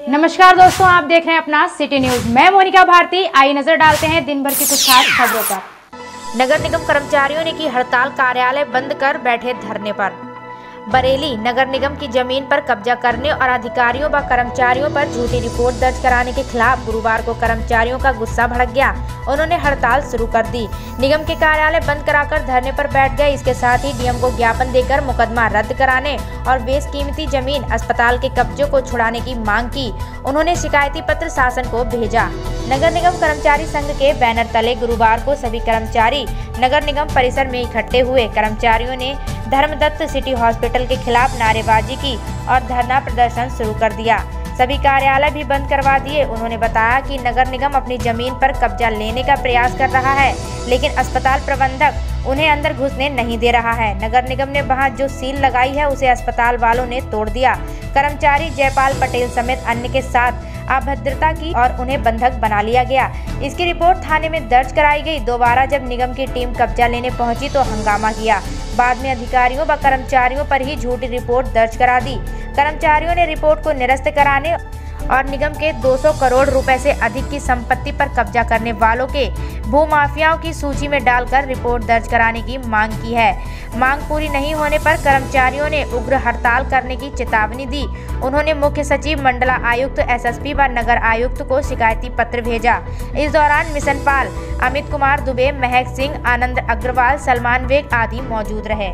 नमस्कार दोस्तों, आप देख रहे हैं अपना सिटी न्यूज। मैं मोनिका भारती। आइए नजर डालते हैं दिन भर की कुछ खास खबरों पर। नगर निगम कर्मचारियों ने की हड़ताल, कार्यालय बंद कर बैठे धरने पर। बरेली नगर निगम की जमीन पर कब्जा करने और अधिकारियों व कर्मचारियों पर झूठी रिपोर्ट दर्ज कराने के खिलाफ गुरुवार को कर्मचारियों का गुस्सा भड़क गया। उन्होंने हड़ताल शुरू कर दी। निगम के कार्यालय बंद कराकर धरने पर बैठ गए। इसके साथ ही डीएम को ज्ञापन देकर मुकदमा रद्द कराने और बेशकीमती जमीन अस्पताल के कब्जों को छुड़ाने की मांग की। उन्होंने शिकायती पत्र शासन को भेजा। नगर निगम कर्मचारी संघ के बैनर तले गुरुवार को सभी कर्मचारी नगर निगम परिसर में इकट्ठे हुए। कर्मचारियों ने धर्मदत्त सिटी हॉस्पिटल के खिलाफ नारेबाजी की और धरना प्रदर्शन शुरू कर दिया। सभी कार्यालय भी बंद करवा दिए। उन्होंने बताया कि नगर निगम अपनी जमीन पर कब्जा लेने का प्रयास कर रहा है, लेकिन अस्पताल प्रबंधक उन्हें अंदर घुसने नहीं दे रहा है। नगर निगम ने वहां जो सील लगाई है उसे अस्पताल वालों ने तोड़ दिया। कर्मचारी जयपाल पटेल समेत अन्य के साथ अभद्रता की और उन्हें बंधक बना लिया गया। इसकी रिपोर्ट थाने में दर्ज कराई गई। दोबारा जब निगम की टीम कब्जा लेने पहुंची तो हंगामा किया। बाद में अधिकारियों व कर्मचारियों पर ही झूठी रिपोर्ट दर्ज करा दी। कर्मचारियों ने रिपोर्ट को निरस्त कराने और निगम के 200 करोड़ रुपए से अधिक की संपत्ति पर कब्जा करने वालों के भूमाफियाओं की सूची में डालकर रिपोर्ट दर्ज कराने की मांग की है। मांग पूरी नहीं होने पर कर्मचारियों ने उग्र हड़ताल करने की चेतावनी दी। उन्होंने मुख्य सचिव, मंडला आयुक्त, एसएसपी व नगर आयुक्त को शिकायती पत्र भेजा। इस दौरान मिशन पाल, अमित कुमार दुबे, महक सिंह, आनंद अग्रवाल, सलमान बेग आदि मौजूद रहे।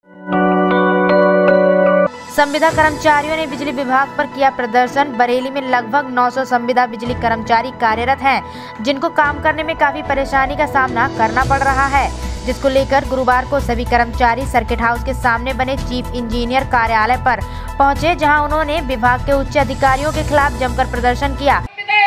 संविदा कर्मचारियों ने बिजली विभाग पर किया प्रदर्शन। बरेली में लगभग 900 संविदा बिजली कर्मचारी कार्यरत हैं, जिनको काम करने में काफी परेशानी का सामना करना पड़ रहा है, जिसको लेकर गुरुवार को सभी कर्मचारी सर्किट हाउस के सामने बने चीफ इंजीनियर कार्यालय पर पहुंचे, जहां उन्होंने विभाग के उच्च अधिकारियों के खिलाफ जमकर प्रदर्शन किया।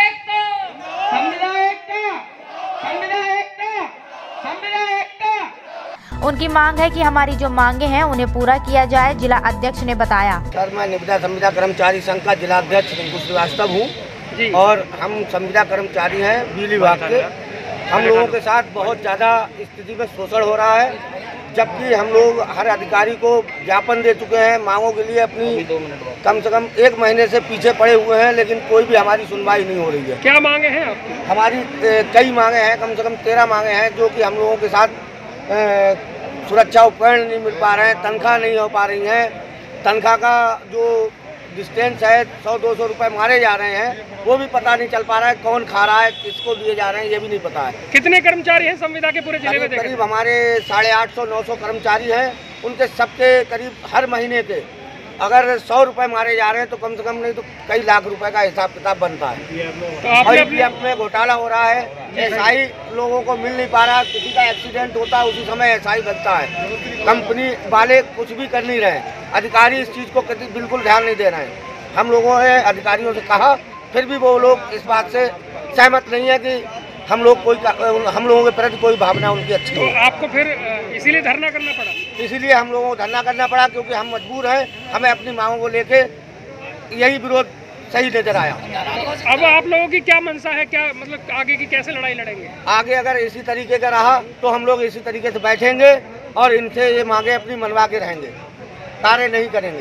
उनकी मांग है कि हमारी जो मांगे हैं उन्हें पूरा किया जाए। जिला अध्यक्ष ने बताया। सर, मैं निविदा संविदा कर्मचारी संघ का जिला अध्यक्ष रिंकू श्रीवास्तव हूँ और हम संविदा कर्मचारी हैं बिजली विभाग के। हम लोगों के साथ बहुत ज़्यादा स्थिति में शोषण हो रहा है, जबकि हम लोग हर अधिकारी को ज्ञापन दे चुके हैं मांगों के लिए। अपनी कम से कम 1 महीने से पीछे पड़े हुए हैं, लेकिन कोई भी हमारी सुनवाई नहीं हो रही है। क्या मांगे हैं आपकी? हमारी कई मांगे हैं, कम से कम 13 मांगे हैं, जो कि हम लोगों के साथ सुरक्षा उपकरण नहीं मिल पा रहे हैं, तनख्वाह नहीं हो पा रही है। तनख्वाह का जो डिस्टेंस है 100-200 रुपए मारे जा रहे हैं, वो भी पता नहीं चल पा रहा है कौन खा रहा है, किसको दिए जा रहे हैं, ये भी नहीं पता है। कितने कर्मचारी हैं संविदा के पूरे जिले में? करीब हमारे 850-900 कर्मचारी हैं। उनके सबके करीब हर महीने के अगर 100 रुपए मारे जा रहे हैं तो कम से कम नहीं तो कई लाख रुपए का हिसाब किताब बनता है। और ईपीएफ में घोटाला हो रहा है, एसआई लोगों को मिल नहीं पा रहा। किसी का एक्सीडेंट होता है उसी समय एसआई बनता है। कंपनी वाले कुछ भी कर नहीं रहे, अधिकारी इस चीज़ को बिल्कुल ध्यान नहीं दे रहे हैं। हम लोगों ने अधिकारियों से कहा, फिर भी वो लोग इस बात से सहमत नहीं है कि हम लोगों के प्रति कोई भावना उनकी अच्छी हो। तो आपको फिर इसीलिए धरना करना पड़ा? इसीलिए हम लोगों को धरना करना पड़ा, क्योंकि हम मजबूर हैं। हमें अपनी मांगों को लेके यही विरोध सही नजर आया। अब आप लोगों की क्या मंशा है? क्या मतलब आगे की कैसे लड़ाई लड़ेंगे? आगे अगर इसी तरीके का रहा तो हम लोग इसी तरीके से बैठेंगे और इनसे ये मांगे अपनी मनवा के रहेंगे। कार्य नहीं करेंगे।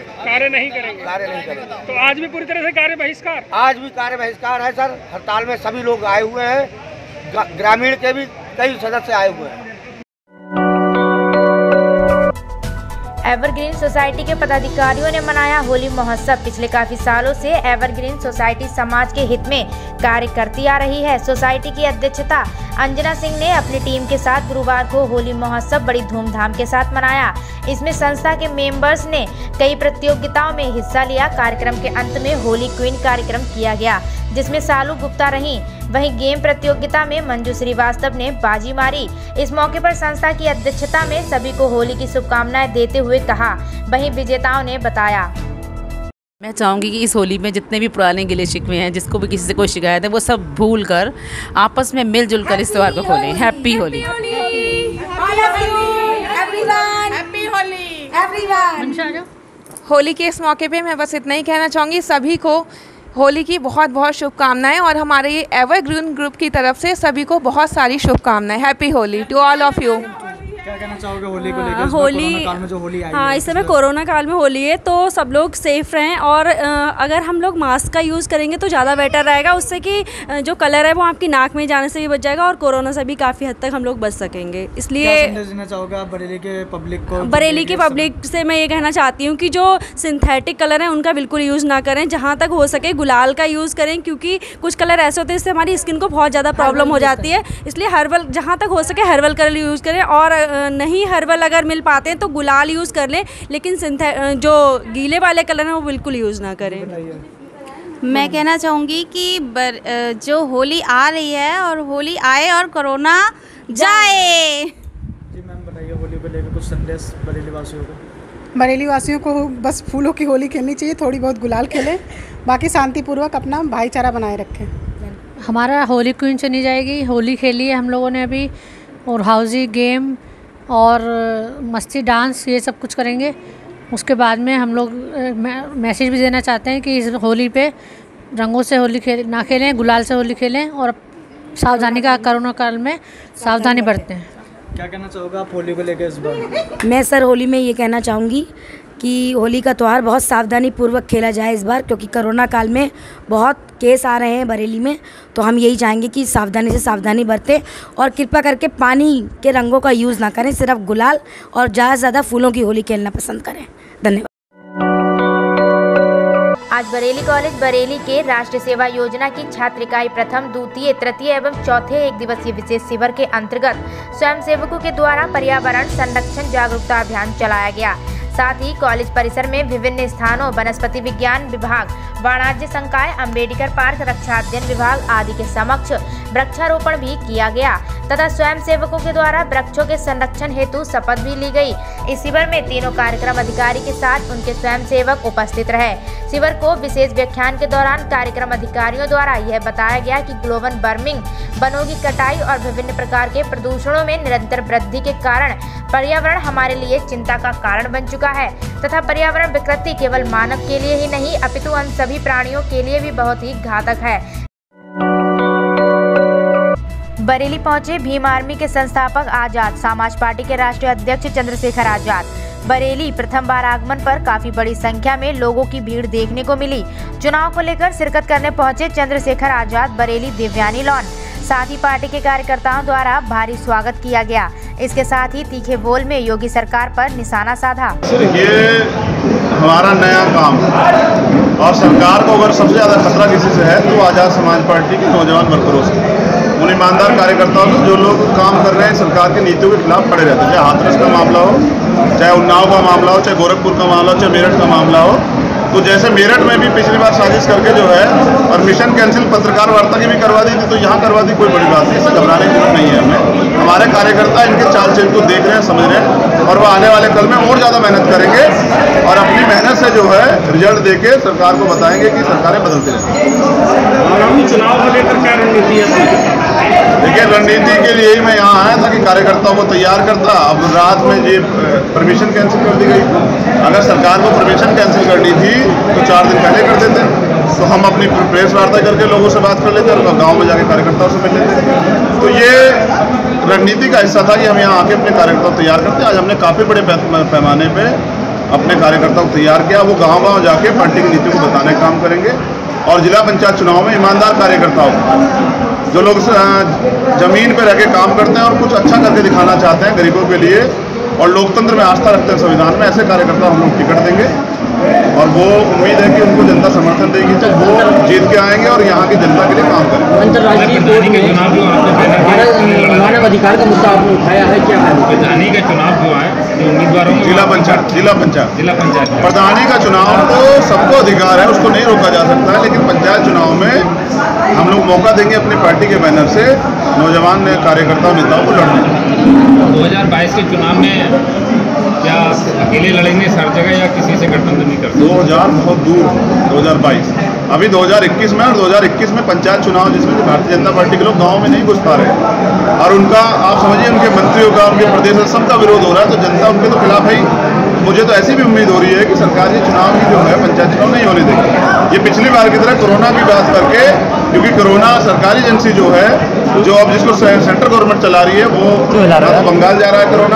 तो आज भी पूरी तरह से कार्य बहिष्कार? आज भी कार्य बहिष्कार है सर। हड़ताल में सभी लोग आए हुए हैं, ग्रामीण के भी कई सदस्य आए हुए हैं। एवरग्रीन सोसाइटी के पदाधिकारियों ने मनाया होली महोत्सव। पिछले काफी सालों से एवरग्रीन सोसाइटी समाज के हित में कार्य करती आ रही है। सोसाइटी की अध्यक्षता अंजना सिंह ने अपनी टीम के साथ गुरुवार को होली महोत्सव बड़ी धूमधाम के साथ मनाया। इसमें संस्था के मेंबर्स ने कई प्रतियोगिताओं में हिस्सा लिया। कार्यक्रम के अंत में होली क्वीन कार्यक्रम किया गया, जिसमें सालू गुप्ता रहीं। वहीं गेम प्रतियोगिता में मंजू श्रीवास्तव ने बाजी मारी। इस मौके पर संस्था की अध्यक्षता में सभी को होली की शुभकामनाएं देते हुए कहा। वहीं विजेताओं ने बताया। मैं चाहूँगी कि इस होली में जितने भी पुराने गिले शिकवे हैं, जिसको भी किसी से कोई शिकायत है, वो सब भूल कर आपस में मिलजुल कर इस त्यौहार को खोलें। हैप्पी होली। होली के इस मौके पे मैं बस इतना ही कहना चाहूँगी, सभी को होली की बहुत बहुत शुभकामनाएं और हमारे ये एवरग्रीन ग्रुप की तरफ से सभी को बहुत सारी शुभकामनाएं। Happy Holi to all of you. कहना चाहोगे होली को लेकर? होली काल में जो होली आई हाँ, इस समय कोरोना काल में होली है तो सब लोग सेफ रहें और अगर हम लोग मास्क का यूज़ करेंगे तो ज़्यादा बेटर रहेगा, उससे कि जो कलर है वो आपकी नाक में जाने से भी बच जाएगा और कोरोना से भी काफ़ी हद तक हम लोग बच सकेंगे। इसलिए क्या संदेश देना चाहोगे आप बरेली के पब्लिक को? बरेली की पब्लिक से मैं ये कहना चाहती हूँ कि जो सिंथेटिक कलर है उनका बिल्कुल यूज़ ना करें, जहाँ तक हो सके गुलाल का यूज़ करें, क्योंकि कुछ कलर ऐसे होते हैं जिससे हमारी स्किन को बहुत ज़्यादा प्रॉब्लम हो जाती है। इसलिए हर्बल, जहाँ तक हो सके हर्बल कलर यूज़ करें और नहीं हर्बल अगर मिल पाते हैं तो गुलाल यूज़ कर लें, लेकिन जो गीले वाले कलर हैं वो बिल्कुल यूज़ ना करें। मैं कहना चाहूँगी कि जो होली आ रही है और होली आए और कोरोना जाए। जी मैम बताइए, होली को लेकर कुछ संदेश बरेली वासियों को? बरेली वासियों को बस फूलों की होली खेलनी चाहिए, थोड़ी बहुत गुलाल खेलें, बाकी शांतिपूर्वक अपना भाईचारा बनाए रखें। हमारा होली क्वीन चली जाएगी, होली खेली है हम लोगों ने अभी, और हाउजी गेम और मस्ती डांस ये सब कुछ करेंगे। उसके बाद में हम लोग मैसेज भी देना चाहते हैं कि इस होली पे रंगों से होली ना खेलें, गुलाल से होली खेलें और सावधानी का कोरोना काल में सावधानी बरतें। क्या कहना चाहोगे आप होली को लेकर इस बार? मैं सर होली में ये कहना चाहूँगी कि होली का त्यौहार बहुत सावधानी पूर्वक खेला जाए इस बार, क्योंकि कोरोना काल में बहुत केस आ रहे हैं बरेली में, तो हम यही चाहेंगे कि सावधानी से सावधानी बरतें और कृपया करके पानी के रंगों का यूज़ ना करें, सिर्फ गुलाल और ज़्यादा से ज़्यादा फूलों की होली खेलना पसंद करें। धन्यवाद। आज बरेली कॉलेज बरेली के राष्ट्रीय सेवा योजना की छात्र इकाई प्रथम, द्वितीय, तृतीय एवं चौथे एक दिवसीय विशेष शिविर के अंतर्गत स्वयंसेवकों के द्वारा पर्यावरण संरक्षण जागरूकता अभियान चलाया गया। साथ ही कॉलेज परिसर में विभिन्न स्थानों वनस्पति विज्ञान विभाग, वाणिज्य संकाय, अम्बेडकर पार्क, रक्षा अध्ययन विभाग आदि के समक्ष वृक्षारोपण भी किया गया तथा स्वयंसेवकों के द्वारा वृक्षों के संरक्षण हेतु शपथ भी ली गई। इस शिविर में तीनों कार्यक्रम अधिकारी के साथ उनके स्वयंसेवक उपस्थित रहे। शिविर को विशेष व्याख्यान के दौरान कार्यक्रम अधिकारियों द्वारा यह बताया गया कि ग्लोबल वार्मिंग, वनों की कटाई और विभिन्न प्रकार के प्रदूषणों में निरंतर वृद्धि के कारण पर्यावरण हमारे लिए चिंता का कारण बन चुका है तथा पर्यावरण विकृति केवल मानव के लिए ही नहीं अपितु अन्य सभी प्राणियों के लिए भी बहुत ही घातक है। बरेली पहुंचे भीम आर्मी के संस्थापक आजाद, समाज पार्टी के राष्ट्रीय अध्यक्ष चंद्रशेखर आजाद। बरेली प्रथम बार आगमन पर काफी बड़ी संख्या में लोगों की भीड़ देखने को मिली। चुनाव को लेकर शिरकत करने पहुंचे चंद्रशेखर आजाद बरेली देवयानी लॉन, साथ ही पार्टी के कार्यकर्ताओं द्वारा भारी स्वागत किया गया। इसके साथ ही तीखे बोल में योगी सरकार पर निशाना साधा। ये हमारा नया काम और सरकार को अगर सबसे ज़्यादा खतरा किसी से है तो आज़ाद समाज पार्टी के नौजवान वर्करों से, उन ईमानदार कार्यकर्ताओं से जो लोग काम कर रहे हैं सरकार की नीतियों के खिलाफ खड़े रहते हैं। चाहे हाथरस का मामला हो, चाहे उन्नाव का मामला हो, चाहे गोरखपुर का मामला हो, चाहे मेरठ का मामला हो। तो जैसे मेरठ में भी पिछली बार साजिश करके जो है परमिशन कैंसिल पत्रकार वार्ता की भी करवा दी थी, तो यहाँ करवा दी, कोई बड़ी बात नहीं, इससे घबराने की जरूरत नहीं है हमें। हमारे कार्यकर्ता इनके चाल चल को देख रहे हैं, समझ रहे हैं और वो आने वाले कल में और ज़्यादा मेहनत करेंगे और अपनी मेहनत से जो है रिजल्ट देके सरकार को बताएंगे कि सरकारें बदलती रहेंगी। आगामी चुनाव को लेकर क्या रणनीति है? देखिए, रणनीति के लिए ही मैं यहाँ आया था कि कार्यकर्ताओं को तैयार करता। अब रात में ये परमिशन कैंसिल कर दी गई। अगर सरकार को परमिशन कैंसिल करनी थी तो 4 दिन पहले कर देते, तो हम अपनी प्रेस वार्ता करके लोगों से बात कर लेते और गाँव में जाके कार्यकर्ताओं से मिल लेते। तो ये रणनीति का हिस्सा था कि हम यहाँ आके अपने कार्यकर्ताओं को तैयार करते। आज हमने काफ़ी बड़े पैमाने पर अपने कार्यकर्ताओं को तैयार किया। वो गाँव जाके पार्टी की नीति को बताने का काम करेंगे और जिला पंचायत चुनाव में ईमानदार कार्यकर्ताओं जो लोग जमीन पर रह के काम करते हैं और कुछ अच्छा करके दिखाना चाहते हैं गरीबों के लिए और लोकतंत्र में आस्था रखते हैं, संविधान में, ऐसे कार्यकर्ता हम लोग टिकट देंगे और वो उम्मीद है कि उनको जनता समर्थन देगी तो वो जीत के आएंगे और यहाँ की जनता के लिए काम करेंगे। अंतर्राष्ट्रीय मानव अधिकार का मुद्दा आपने उठाया है, क्या है? प्रधानी का चुनाव जो है उम्मीदवारों में जिला पंचायत प्रधानी का चुनाव तो सबको अधिकार है, उसको नहीं रोका जा सकता है, लेकिन पंचायत चुनाव में हम लोग मौका देंगे अपनी पार्टी के बैनर से नौजवान कार्यकर्ताओं नेताओं को लड़ने। 2022 के चुनाव में क्या अकेले लड़ेंगे हर जगह या किसी से गठबंधन नहीं करते? 2000 बहुत दूर, 2022 अभी 2021 में, और 2021 में पंचायत चुनाव जिसमें भारतीय जनता पार्टी के लोग गांव में नहीं घुस पा रहे और उनका आप समझिए उनके मंत्रियों का, उनके प्रदेश में सबका विरोध हो रहा है, तो जनता उनके तो खिलाफ है ही। मुझे तो ऐसी भी उम्मीद हो रही है कि सरकार ये चुनाव की जो है पंचायत चुनाव नहीं होने देगी। ये पिछली बार की तरह कोरोना की बात करके, क्योंकि कोरोना सरकारी एजेंसी जो है, जो अब जिसको सेंट्रल गवर्नमेंट चला रही है, वो बंगाल जा रहा है कोरोना,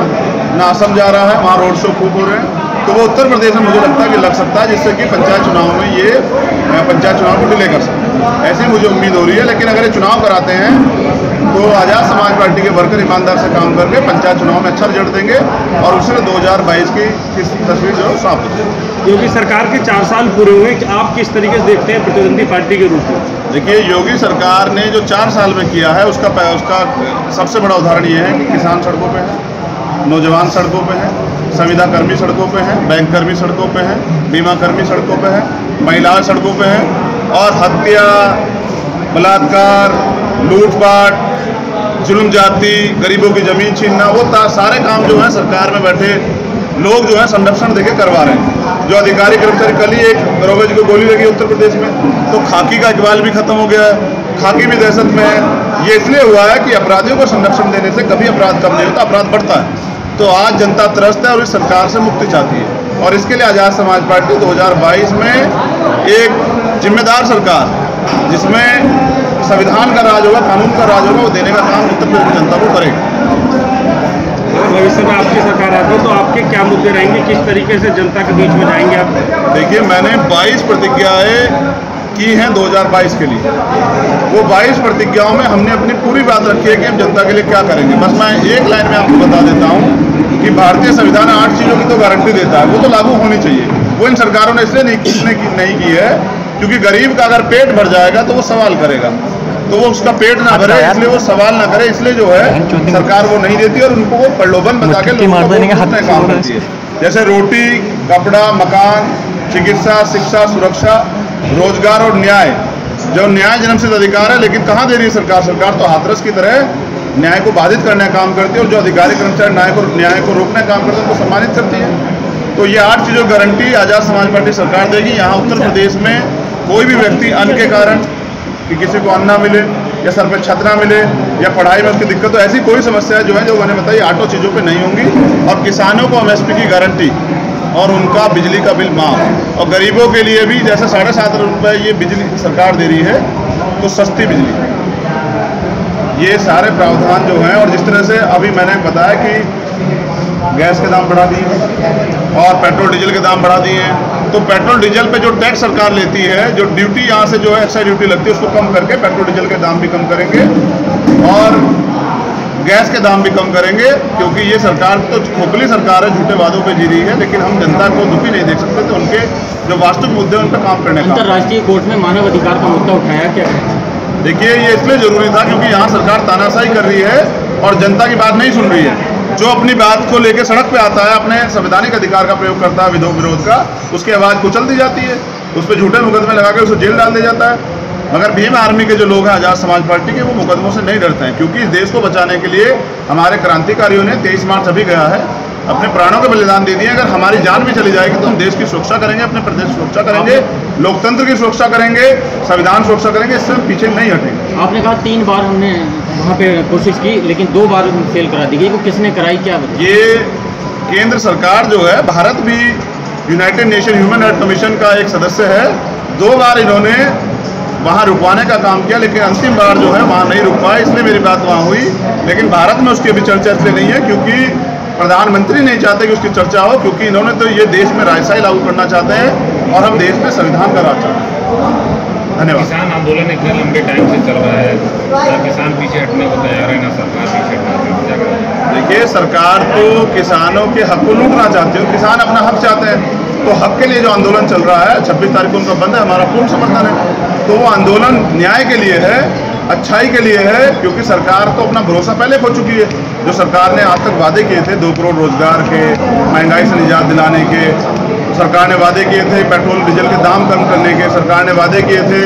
ना असम जा रहा है, वहाँ रोड शो खूब हो रहे हैं। तो वो उत्तर प्रदेश में मुझे लगता है कि लग सकता है, जिससे कि पंचायत चुनाव में ये पंचायत चुनाव को डिले कर सकते हैं, ऐसी मुझे उम्मीद हो रही है। लेकिन अगर ये चुनाव कराते हैं तो आज़ाद समाज पार्टी के वर्कर ईमानदार से काम करके पंचायत चुनाव में अच्छा रिजल्ट देंगे और उससे 2022 की तस्वीर जो है साफ हो जाएगी। योगी सरकार के 4 साल पूरे हुए, आप किस तरीके से देखते हैं प्रतिद्वंदी पार्टी के रूप में? देखिए, योगी सरकार ने जो 4 साल में किया है उसका सबसे बड़ा उदाहरण ये है कि किसान सड़कों पे है, नौजवान सड़कों पे है, संविदा कर्मी सड़कों पे हैं, बैंक कर्मी सड़कों पे हैं, बीमा कर्मी सड़कों पे हैं, महिलाएं सड़कों पे हैं और हत्या, बलात्कार, लूटपाट, जुल्म जाति, गरीबों की ज़मीन छीनना, वो सारे काम जो हैं सरकार में बैठे लोग जो है संरक्षण देके करवा रहे हैं। जो अधिकारी कर्मचारी, कल ही एक दरोगा जी को गोली लगी उत्तर प्रदेश में, तो खाकी का इकबाल भी खत्म हो गया है, खाकी भी दहशत में है। ये इसलिए हुआ है कि अपराधियों को संरक्षण देने से कभी अपराध कम नहीं होता, अपराध बढ़ता है। तो आज जनता त्रस्त है और इस सरकार से मुक्ति चाहती है और इसके लिए आज़ाद समाज पार्टी 2022 में एक जिम्मेदार सरकार, जिसमें संविधान का राज होगा, कानून का राज होगा, वो देने का काम उत्तर प्रदेश की जनता को करेगा। भविष्य में आपकी सरकार आती है तो आपके क्या मुद्दे रहेंगे, किस तरीके से जनता के बीच में जाएंगे आप? देखिए, मैंने 22 प्रतिज्ञाएँ की हैं 2022 के लिए। वो 22 प्रतिज्ञाओं में हमने अपनी पूरी बात रखी है कि हम जनता के लिए क्या करेंगे। बस मैं एक लाइन में आपको बता देता हूँ कि भारतीय संविधान 8 चीज़ों की तो गारंटी देता है, वो तो लागू होनी चाहिए। वो इन सरकारों ने इसलिए नहीं की है क्योंकि गरीब का अगर पेट भर जाएगा तो वो सवाल करेगा, तो वो उसका पेट ना भरे इसलिए वो सवाल ना करे, इसलिए जो है सरकार वो नहीं देती और उनको वो प्रलोभन बता के लोगों को काम करती है। जैसे रोटी, कपड़ा, मकान, चिकित्सा, शिक्षा, सुरक्षा, रोजगार और न्याय। जो न्याय जन्मसिद्ध अधिकार है, लेकिन कहाँ दे रही है सरकार? सरकार तो हाथरस की तरह न्याय को बाधित करने का काम करती है और जो अधिकारी कर्मचारी न्याय को रोकने का काम करते हैं उनको सम्मानित करती है। तो ये 8 चीज़ों की गारंटी आज़ाद समाज पार्टी सरकार देगी। यहाँ उत्तर प्रदेश में कोई भी व्यक्ति अन्न के कारण, कि किसी को अन्न ना मिले या सर पे छत ना मिले या पढ़ाई में उसकी दिक्कत हो, ऐसी कोई समस्या जो है, जो मैंने बताई 8 चीज़ों पे नहीं होंगी। और किसानों को MSP की गारंटी और उनका बिजली का बिल माफ, और गरीबों के लिए भी जैसे 7.5 रुपये ये बिजली सरकार दे रही है, तो सस्ती बिजली, ये सारे प्रावधान जो हैं। और जिस तरह से अभी मैंने बताया कि गैस के दाम बढ़ा दिए और पेट्रोल डीजल के दाम बढ़ा दिए हैं, तो पेट्रोल डीजल पे जो टैक्स सरकार लेती है, जो ड्यूटी यहाँ से जो है एक्साइज ड्यूटी लगती है, उसको कम करके पेट्रोल डीजल के दाम भी कम करेंगे और गैस के दाम भी कम करेंगे। क्योंकि ये सरकार तो खोखली सरकार है, झूठे वादों पे जी रही है, लेकिन हम जनता को दुखी नहीं देख सकते। तो उनके जो वास्तविक मुद्दे हैं उन पर काम करने का। अंतर्राष्ट्रीय कोर्ट में मानव अधिकार का मुद्दा उठाया क्या? देखिए, ये इसलिए जरूरी था क्योंकि यहाँ सरकार तानाशाही कर रही है और जनता की बात नहीं सुन रही है। जो अपनी बात को लेकर सड़क पे आता है, अपने संवैधानिक अधिकार का प्रयोग करता है विरोध का, उसकी आवाज़ कुचल दी जाती है, उस पर झूठे मुकदमे लगा के उसे जेल डाल दिया जाता है। मगर भीम आर्मी के जो लोग हैं आज़ाद समाज पार्टी के, वो मुकदमों से नहीं डरते हैं, क्योंकि इस देश को बचाने के लिए हमारे क्रांतिकारियों ने 23 मार्च अभी गया है, अपने प्राणों के बलिदान दे दिए। अगर हमारी जान भी चली जाएगी तो हम देश की सुरक्षा करेंगे, अपने प्रदेश की सुरक्षा करेंगे, लोकतंत्र की सुरक्षा करेंगे, संविधान सुरक्षा करेंगे, इससे हम पीछे नहीं हटेंगे। आपने कहा 3 बार हमने वहाँ पे कोशिश की, लेकिन 2 बार फेल करा दी गई, वो किसने कराई, क्या? ये केंद्र सरकार जो है, भारत भी United Nation human right commission का एक सदस्य है। 2 बार इन्होंने वहाँ रुकवाने का काम किया, लेकिन अंतिम बार जो है वहाँ नहीं रुक पाए, इसलिए मेरी बात वहाँ हुई। लेकिन भारत में उसकी अभी चर्चा इसलिए नहीं है क्योंकि प्रधानमंत्री नहीं चाहते कि उसकी चर्चा हो, क्योंकि इन्होंने तो ये देश में राजशाही लागू करना चाहते हैं और हम देश में संविधान का राज चाहते हैं। धन्यवाद। किसान आंदोलन इतने लंबे टाइम से चल रहा है, ना किसान पीछे हटने को तैयार है, ना सरकार पीछे हटने को। देखिए, सरकार तो किसानों के हक को लूटना चाहती है, किसान अपना हक चाहते हैं, तो हक के लिए जो आंदोलन चल रहा है 26 तारीख को उनका बंद है, हमारा पूर्ण समर्थन है। तो वो आंदोलन न्याय के लिए है, अच्छाई के लिए है, क्योंकि सरकार तो अपना भरोसा पहले खो चुकी है। जो सरकार ने आज तक वादे किए थे 2 करोड़ रोजगार के, महंगाई से निजात दिलाने के, सरकार ने वादे किए थे पेट्रोल डीजल के दाम कम करने के, सरकार ने वादे किए थे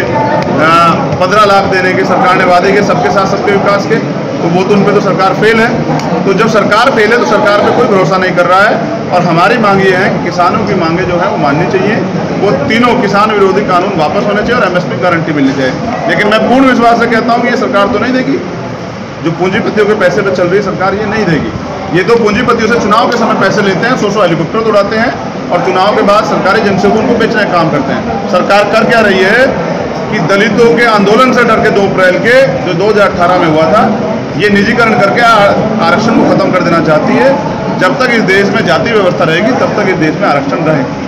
15 लाख देने के, सरकार ने वादे किए सबके साथ सबके विकास के, तो वो तो उन पर तो सरकार फेल है। तो जब सरकार फेल है तो सरकार पे कोई भरोसा नहीं कर रहा है। और हमारी मांग ये है कि किसानों की मांगे जो है वो माननी चाहिए, वो तीनों किसान विरोधी कानून वापस होने चाहिए और MSP गारंटी मिलनी चाहिए। लेकिन मैं पूर्ण विश्वास से कहता हूँ कि ये सरकार तो नहीं देगी, जो पूंजीपतियों के पैसे पर चल रही सरकार ये नहीं देगी। ये तो पूंजीपतियों से चुनाव के समय पैसे लेते हैं, 100 हेलीकॉप्टर उड़ाते हैं और चुनाव के बाद सरकारी जनसेवकों को बेचने का काम करते हैं। सरकार कर क्या रही है कि दलितों के आंदोलन से डर के 2 अप्रैल के जो 2018 में हुआ था, ये निजीकरण करके आरक्षण को खत्म कर देना चाहती है। जब तक इस देश में जाति व्यवस्था रहेगी तब तक इस देश में आरक्षण रहेगा।